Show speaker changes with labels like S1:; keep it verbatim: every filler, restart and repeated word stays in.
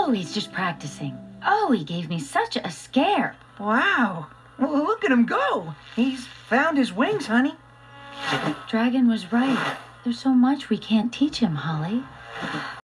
S1: Oh, he's just practicing. Oh, he gave me such a scare.
S2: Wow. Well, look at him go. He's found his wings, honey.
S1: Dragon was right. There's so much we can't teach him, Holly.